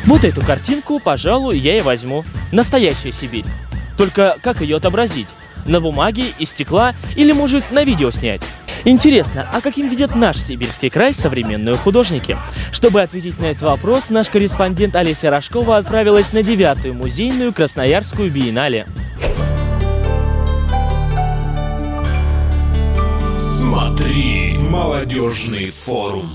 Вот эту картинку, пожалуй, я и возьму. Настоящая Сибирь. Только как ее отобразить? На бумаге, из стекла или, может, на видео снять? Интересно, а каким видят наш Сибирский край современные художники? Чтобы ответить на этот вопрос, наш корреспондент Олеся Рожкова отправилась на 9-ю музейную Красноярскую биеннале. Смотри, молодежный форум.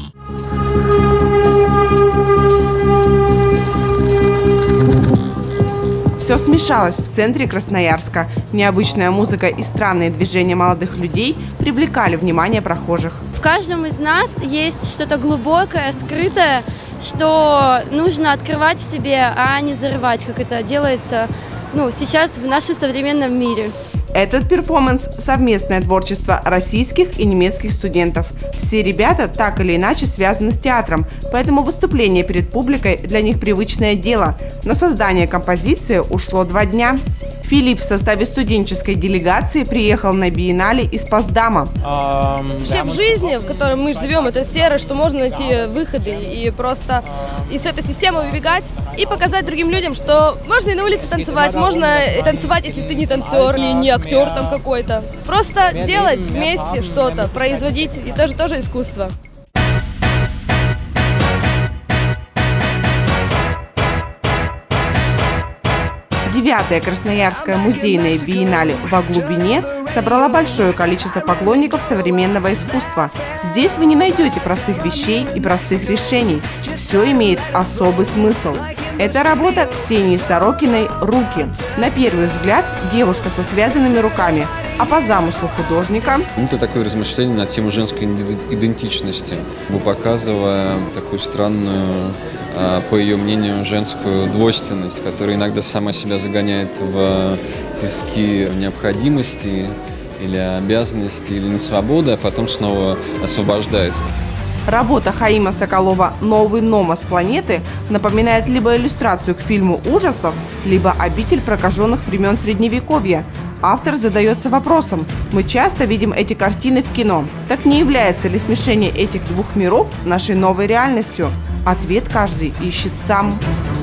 Все смешалось в центре Красноярска. Необычная музыка и странные движения молодых людей привлекали внимание прохожих. В каждом из нас есть что-то глубокое, скрытое, что нужно открывать в себе, а не зарывать, как это делается сейчас в нашем современном мире. Этот перформанс – совместное творчество российских и немецких студентов. Все ребята так или иначе связаны с театром, поэтому выступление перед публикой для них привычное дело. На создание композиции ушло 2 дня. Филипп в составе студенческой делегации приехал на биеннале из Поздама. Вообще в жизни, в которой мы живем, это серо, что можно найти выходы и просто из этой системы выбегать и показать другим людям, что можно и на улице танцевать, можно танцевать, если ты не танцор и не актер там какой-то. Просто делать вместе что-то, производить, и тоже искусство. Девятая Красноярская музейная биеннале «Во глубине» собрала большое количество поклонников современного искусства. Здесь вы не найдете простых вещей и простых решений. Все имеет особый смысл. Это работа Ксении Сорокиной «Руки». На первый взгляд девушка со связанными руками, а по замыслу художника… Это такое размышление на тему женской идентичности, показывая такую странную, по ее мнению, женскую двойственность, которая иногда сама себя загоняет в тиски необходимости или обязанности, или несвободы, а потом снова освобождается. Работа Хаима Соколова «Новый номос планеты» напоминает либо иллюстрацию к фильму ужасов, либо обитель прокаженных времен Средневековья. Автор задается вопросом: мы часто видим эти картины в кино. Так не является ли смешение этих двух миров нашей новой реальностью? Ответ каждый ищет сам.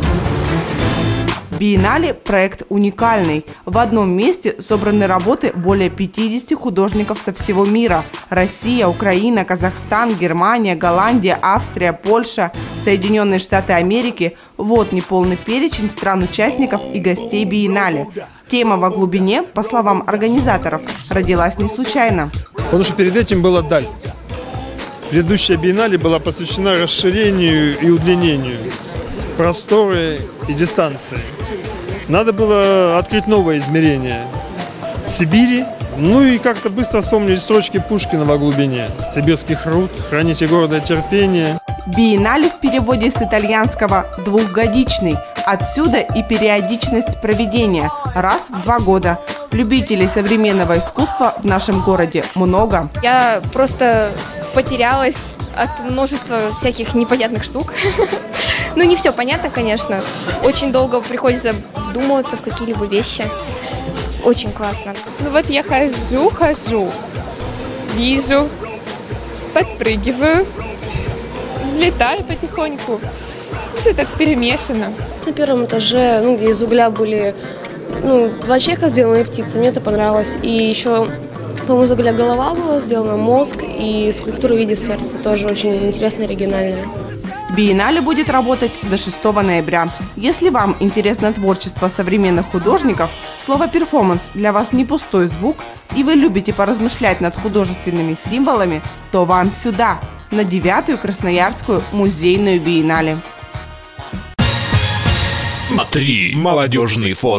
Биеннале – проект уникальный. В одном месте собраны работы более 50 художников со всего мира. Россия, Украина, Казахстан, Германия, Голландия, Австрия, Польша, Соединенные Штаты Америки – вот неполный перечень стран-участников и гостей биеннале. Тема «Во глубине», по словам организаторов, родилась не случайно. Потому что перед этим была даль. Предыдущая биеннале была посвящена расширению и удлинению, просторы и дистанции. Надо было открыть новое измерение Сибири. Ну и как-то быстро вспомнили строчки Пушкина «Во глубине». «Сибирских руд, храните гордое терпение». Биеннале в переводе с итальянского «двухгодичный». Отсюда и периодичность проведения – раз в 2 года. Любителей современного искусства в нашем городе много. Я просто потерялась от множества всяких непонятных штук. Не все понятно, конечно. Очень долго приходится вдумываться в какие-либо вещи. Очень классно. Вот я хожу, вижу, подпрыгиваю, взлетаю потихоньку. Все так перемешано. На первом этаже, где из угля были 2 человека сделанные птицы, мне это понравилось. И еще, по-моему, из угля голова была сделана, мозг и скульптура в виде сердца, тоже очень интересная, оригинальная. Биеннале будет работать до 6 ноября. Если вам интересно творчество современных художников, слово «перформанс» для вас не пустой звук, и вы любите поразмышлять над художественными символами, то вам сюда, на 9-ю Красноярскую музейную биеннале. Смотри, молодежный форум.